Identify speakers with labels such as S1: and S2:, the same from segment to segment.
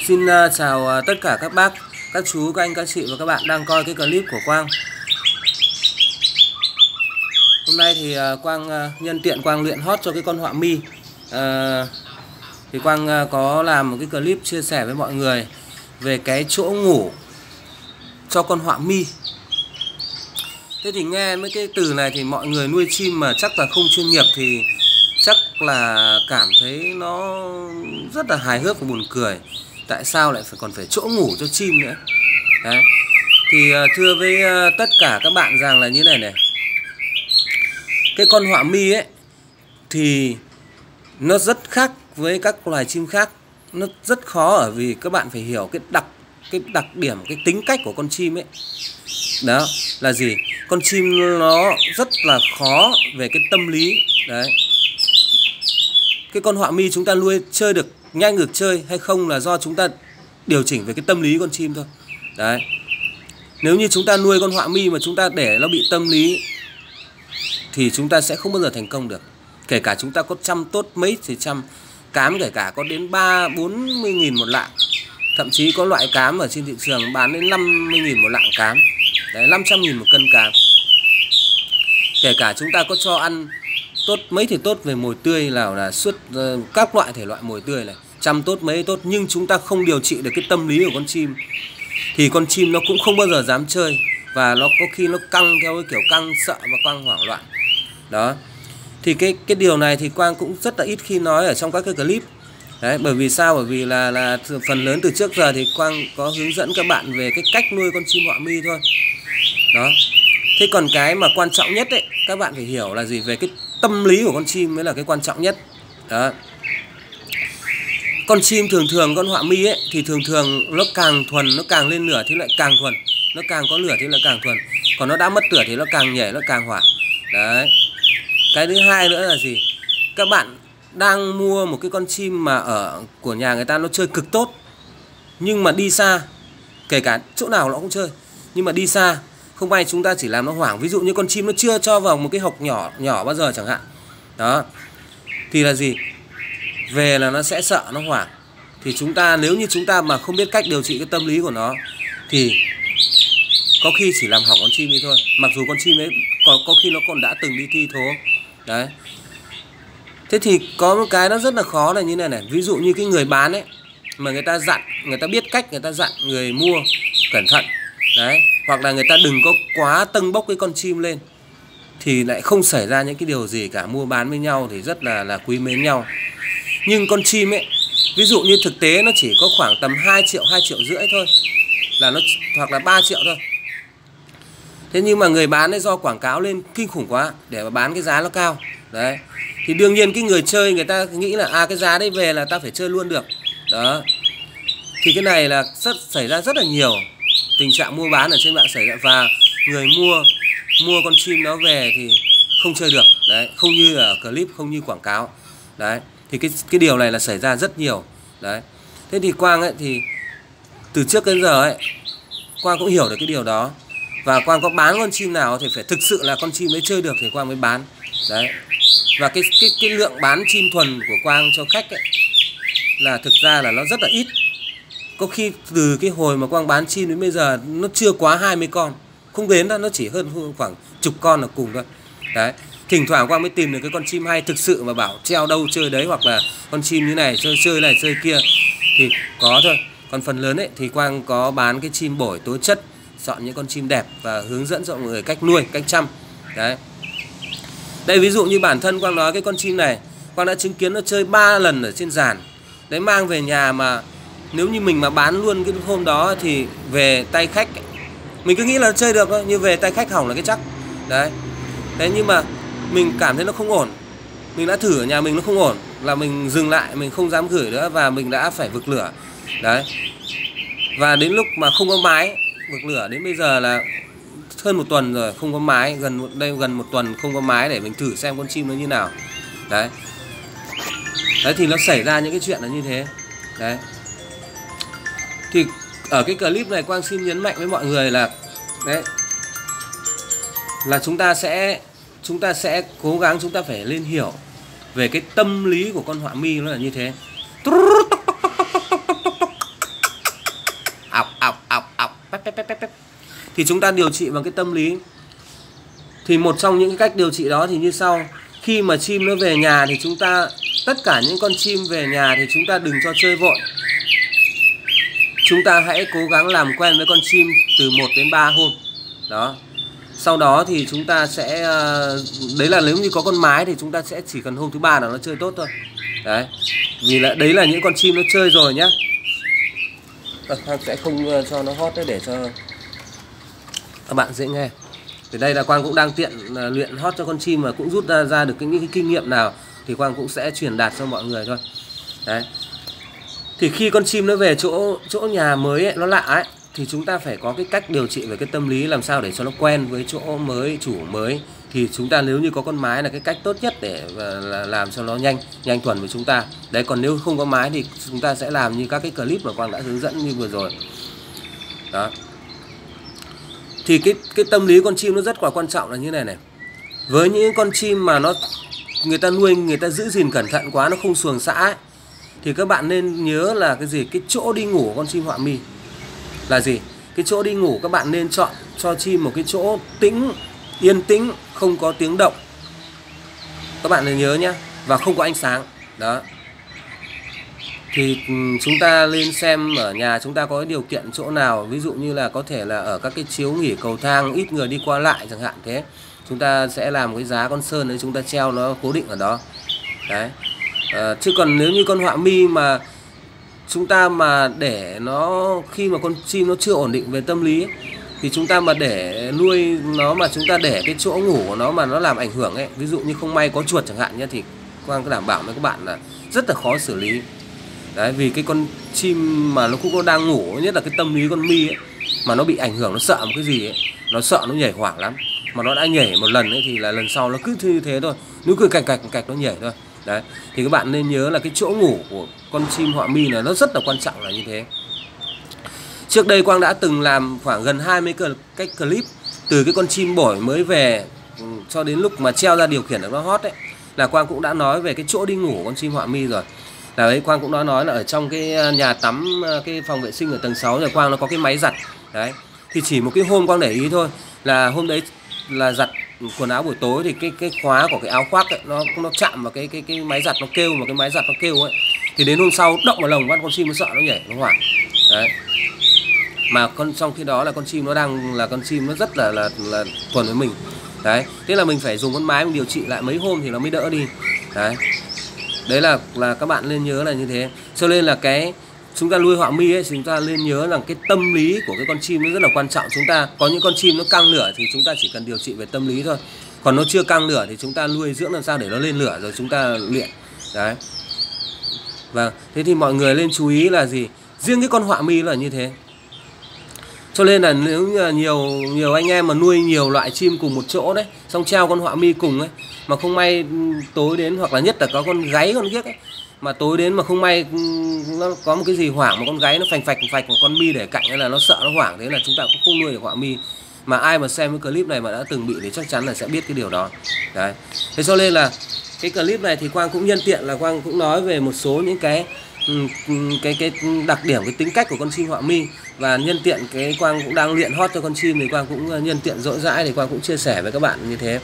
S1: Xin chào tất cả các bác, các chú, các anh, các chị và các bạn đang coi cái clip của Quang. Hôm nay thì Quang nhân tiện Quang luyện hót cho cái con họa mi. Thì Quang có làm một cái clip chia sẻ với mọi người về cái chỗ ngủ cho con họa mi. Thế thì nghe mấy cái từ này thì mọi người nuôi chim mà chắc là không chuyên nghiệp thì chắc là cảm thấy nó rất là hài hước và buồn cười. Tại sao lại còn phải chỗ ngủ cho chim nữa? Đấy. Thì thưa với tất cả các bạn rằng là như này này. Cái con họa mi ấy thì nó rất khác với các loài chim khác. Nó rất khó ở vì các bạn phải hiểu cái đặc điểm, cái tính cách của con chim ấy. Đó là gì? Con chim nó rất là khó về cái tâm lý. Đấy. Cái con họa mi chúng ta nuôi chơi được nhanh được chơi hay không là do chúng ta điều chỉnh về cái tâm lý con chim thôi. Đấy. Nếu như chúng ta nuôi con họa mi mà chúng ta để nó bị tâm lý thì chúng ta sẽ không bao giờ thành công được. Kể cả chúng ta có chăm tốt mấy thì chăm cám, kể cả có đến 30-40 nghìn một lạng. Thậm chí có loại cám ở trên thị trường bán đến 50 nghìn một lạng cám. Đấy, 500 nghìn một cân cám. Kể cả chúng ta có cho ăn tốt mấy thì tốt về mồi tươi là suốt các loại thể loại mồi tươi này, chăm tốt mấy tốt, nhưng chúng ta không điều trị được cái tâm lý của con chim thì con chim nó cũng không bao giờ dám chơi, và nó có khi nó căng theo cái kiểu căng sợ và căng hoảng loạn. Đó. Thì cái điều này thì Quang cũng rất là ít khi nói ở trong các cái clip. Đấy, bởi vì sao? Bởi vì là phần lớn từ trước giờ thì Quang có hướng dẫn các bạn về cái cách nuôi con chim họa mi thôi. Đó. Thế còn cái mà quan trọng nhất ấy, các bạn phải hiểu là gì? Về cái tâm lý của con chim mới là cái quan trọng nhất. Đó. Con chim thường con họa mi ấy thì thường nó càng thuần, nó càng lên lửa thì lại càng thuần, nó càng có lửa thì lại càng thuần, còn nó đã mất lửa thì nó càng nhảy, nó càng hỏa. Đấy. Cái thứ hai nữa là gì? Các bạn đang mua một cái con chim mà ở của nhà người ta nó chơi cực tốt, nhưng mà đi xa, kể cả chỗ nào nó cũng chơi, nhưng mà đi xa không may chúng ta chỉ làm nó hoảng. Ví dụ như con chim nó chưa cho vào một cái hộc nhỏ bao giờ chẳng hạn. Đó. Thì là gì? Về là nó sẽ sợ, nó hoảng. Thì chúng ta, nếu như chúng ta mà không biết cách điều trị cái tâm lý của nó thì có khi chỉ làm hỏng con chim ấy thôi. Mặc dù con chim ấy có khi nó còn đã từng đi thi thố. Đấy. Thế thì có một cái nó rất là khó là như này này. Ví dụ như cái người bán ấy, mà người ta dặn, người ta biết cách, người ta dặn người mua cẩn thận. Đấy. Hoặc là người ta đừng có quá tâng bốc cái con chim lên thì lại không xảy ra những cái điều gì cả. Mua bán với nhau thì rất là quý mến nhau. Nhưng con chim ấy, ví dụ như thực tế nó chỉ có khoảng tầm 2 triệu, 2,5 triệu thôi, là nó, hoặc là 3 triệu thôi. Thế nhưng mà người bán ấy do quảng cáo lên kinh khủng quá để mà bán cái giá nó cao. Đấy. Thì đương nhiên cái người chơi người ta nghĩ là cái giá đấy về là ta phải chơi luôn được. Đó. Thì cái này là xảy ra rất là nhiều tình trạng mua bán ở trên mạng xảy ra, và người mua con chim nó về thì không chơi được. Đấy, không như ở clip, không như quảng cáo. Đấy. Thì cái điều này là xảy ra rất nhiều. Đấy. Thế thì Quang ấy thì từ trước đến giờ ấy, Quang cũng hiểu được cái điều đó. Và Quang có bán con chim nào thì phải thực sự là con chim ấy chơi được thì Quang mới bán. Đấy. Và cái lượng bán chim thuần của Quang cho khách ấy là thực ra là nó rất là ít. Có khi từ cái hồi mà Quang bán chim đến bây giờ nó chưa quá 20 con. Không đến đâu, nó chỉ hơn khoảng chục con là cùng thôi. Đấy. Thỉnh thoảng Quang mới tìm được cái con chim hay thực sự mà bảo treo đâu chơi đấy, hoặc là con chim như này chơi này chơi kia thì có thôi. Còn phần lớn ấy thì Quang có bán cái chim bổi tố chất, chọn những con chim đẹp và hướng dẫn cho mọi người cách nuôi, cách chăm. Đấy. Đây ví dụ như bản thân Quang nói cái con chim này, Quang đã chứng kiến nó chơi 3 lần ở trên giàn. Đấy, mang về nhà mà nếu như mình mà bán luôn cái hôm đó thì về tay khách ấy, mình cứ nghĩ là chơi được thôi, nhưng về tay khách hỏng là cái chắc. Đấy. Đấy, nhưng mà mình cảm thấy nó không ổn. Mình đã thử ở nhà mình nó không ổn, là mình dừng lại, mình không dám gửi nữa và mình đã phải vực lửa. Đấy. Và đến lúc mà không có mái, vực lửa đến bây giờ là hơn 1 tuần rồi không có mái, gần 1 tuần không có mái để mình thử xem con chim nó như nào. Đấy. Đấy thì nó xảy ra những cái chuyện là như thế. Đấy. Thì ở cái clip này Quang xin nhấn mạnh với mọi người là đấy, là chúng ta sẽ cố gắng, chúng ta phải lên hiểu về cái tâm lý của con họa mi nó là như thế. Thì chúng ta điều trị bằng cái tâm lý. Thì một trong những cái cách điều trị đó thì như sau. Khi mà chim nó về nhà thì chúng ta, tất cả những con chim về nhà thì chúng ta đừng cho chơi vội. Chúng ta hãy cố gắng làm quen với con chim từ 1 đến 3 hôm. Đó. Sau đó thì chúng ta sẽ, đấy là nếu như có con mái thì chúng ta sẽ chỉ cần hôm thứ 3 là nó chơi tốt thôi. Đấy. Vì là đấy là những con chim nó chơi rồi nhá. Quang sẽ không cho nó hót để cho các bạn dễ nghe. Thì đây là Quang cũng đang tiện luyện hót cho con chim và cũng rút ra được những cái kinh nghiệm nào thì Quang cũng sẽ truyền đạt cho mọi người thôi. Đấy. Thì khi con chim nó về chỗ nhà mới ấy, nó lạ ấy, thì chúng ta phải có cái cách điều trị về cái tâm lý làm sao để cho nó quen với chỗ mới, chủ mới. Thì chúng ta nếu như có con mái là cái cách tốt nhất để làm cho nó nhanh thuần với chúng ta. Đấy, còn nếu không có mái thì chúng ta sẽ làm như các cái clip mà Quang đã hướng dẫn như vừa rồi. Đó. Thì cái tâm lý con chim nó rất là quan trọng là như này này. Với những con chim mà người ta nuôi, người ta giữ gìn cẩn thận quá, nó không xuồng xã ấy, thì các bạn nên nhớ là cái gì? Cái chỗ đi ngủ của con chim họa mi là gì? Cái chỗ đi ngủ các bạn nên chọn cho chim một cái chỗ yên tĩnh, không có tiếng động. Các bạn nên nhớ nhé. Và không có ánh sáng. Đó. Thì chúng ta lên xem ở nhà chúng ta có cái điều kiện chỗ nào. Ví dụ như là có thể là ở các cái chiếu nghỉ cầu thang ít người đi qua lại chẳng hạn thế. Chúng ta sẽ làm cái giá con sơn đấy, chúng ta treo nó cố định ở đó. Đấy. Chứ còn nếu như con họa mi mà chúng ta mà để nó, khi mà con chim nó chưa ổn định về tâm lý ấy, thì chúng ta mà để nuôi nó mà chúng ta để cái chỗ ngủ của nó mà nó làm ảnh hưởng ấy, ví dụ như không may có chuột chẳng hạn nhé, thì Quang cứ đảm bảo với các bạn là rất là khó xử lý. Đấy, vì cái con chim mà nó cũng đang ngủ, nhất là cái tâm lý con mi ấy, mà nó bị ảnh hưởng, nó sợ một cái gì ấy, nó sợ, nó nhảy hoảng lắm. Mà nó đã nhảy một lần ấy thì là lần sau nó cứ như thế thôi, nó cứ cạch nó nhảy thôi. Đấy, thì các bạn nên nhớ là cái chỗ ngủ của con chim họa mi này nó rất là quan trọng là như thế. Trước đây Quang đã từng làm khoảng gần 20 cái clip từ cái con chim bổi mới về cho đến lúc mà treo ra điều khiển được nó hót ấy, là Quang cũng đã nói về cái chỗ đi ngủ của con chim họa mi rồi. Là đấy, Quang cũng đã nói là ở trong cái nhà tắm, cái phòng vệ sinh ở tầng 6 rồi Quang nó có cái máy giặt. Đấy, thì chỉ một cái hôm Quang để ý thôi, là hôm đấy là giặt quần áo buổi tối thì cái khóa của cái áo khoác ấy, nó chạm vào cái máy giặt, nó kêu, mà cái máy giặt nó kêu ấy, thì đến hôm sau động vào lồng bắt con chim nó sợ, nó nhảy, nó hoảng. Đấy. Mà trong khi đó là con chim nó đang là con chim nó rất là thuần với mình. Đấy, thế là mình phải dùng con mái mình điều trị lại mấy hôm thì nó mới đỡ đi. Đấy. Đấy là các bạn nên nhớ là như thế. Cho nên là chúng ta nuôi họa mi ấy, chúng ta nên nhớ rằng cái tâm lý của cái con chim nó rất là quan trọng. Chúng ta có những con chim nó căng lửa thì chúng ta chỉ cần điều trị về tâm lý thôi. Còn nó chưa căng lửa thì chúng ta nuôi dưỡng làm sao để nó lên lửa rồi chúng ta luyện. Đấy. Và thế thì mọi người nên chú ý là gì? Riêng cái con họa mi là như thế. Cho nên là nếu như nhiều anh em mà nuôi nhiều loại chim cùng một chỗ đấy, xong treo con họa mi cùng ấy, mà không may tối đến, hoặc là nhất là có con gáy con ghiếc ấy, mà tối đến mà không may nó có một cái gì hoảng mà con gáy nó phành phạch một con mi để cạnh, hay là nó sợ nó hoảng, thế là chúng ta cũng không nuôi được họa mi. Mà ai mà xem cái clip này mà đã từng bị thì chắc chắn là sẽ biết cái điều đó. Đấy. Thế cho nên là cái clip này thì Quang cũng nhân tiện là Quang cũng nói về một số những cái đặc điểm, cái tính cách của con chim họa mi. Và nhân tiện cái Quang cũng đang luyện hót cho con chim thì Quang cũng nhân tiện rỗi rãi thì Quang cũng chia sẻ với các bạn như thế.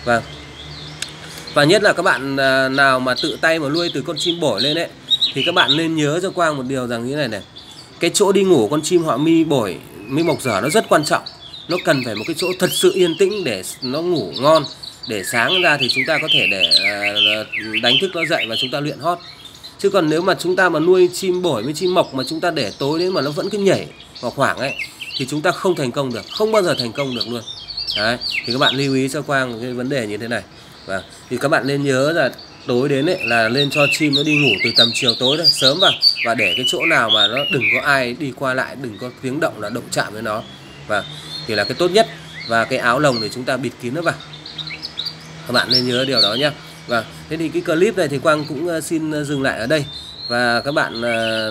S1: Và nhất là các bạn nào mà tự tay mà nuôi từ con chim bổi lên ấy, thì các bạn nên nhớ cho Quang một điều rằng như này này. Cái chỗ đi ngủ của con chim họa mi bổi mi mộc dở nó rất quan trọng. Nó cần phải một cái chỗ thật sự yên tĩnh để nó ngủ ngon, để sáng ra thì chúng ta có thể để đánh thức nó dậy và chúng ta luyện hót. Chứ còn nếu mà chúng ta mà nuôi chim bổi với chim mộc mà chúng ta để tối đến mà nó vẫn cứ nhảy hoặc hoảng ấy, thì chúng ta không thành công được, không bao giờ thành công được luôn. Đấy, thì các bạn lưu ý cho Quang cái vấn đề như thế này. Và thì các bạn nên nhớ là tối đến ấy là lên cho chim nó đi ngủ từ tầm chiều tối thôi, sớm vào, và để cái chỗ nào mà nó đừng có ai đi qua lại, đừng có tiếng động là động chạm với nó. Và thì là cái tốt nhất. Và cái áo lồng thì chúng ta bịt kín nó vào. Các bạn nên nhớ điều đó nhé. Và thế thì cái clip này thì Quang cũng xin dừng lại ở đây. Và các bạn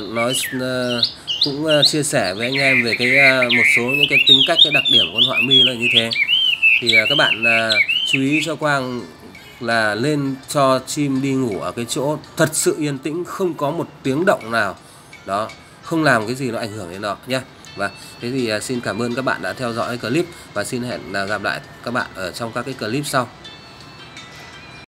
S1: cũng chia sẻ với anh em về một số những cái tính cách, cái đặc điểm của con họa mi là như thế. Thì các bạn chú ý cho Quang là lên cho chim đi ngủ ở cái chỗ thật sự yên tĩnh, không có một tiếng động nào đó, không làm cái gì nó ảnh hưởng đến nó nhé. Và thế thì xin cảm ơn các bạn đã theo dõi clip và xin hẹn gặp lại các bạn ở trong các cái clip sau.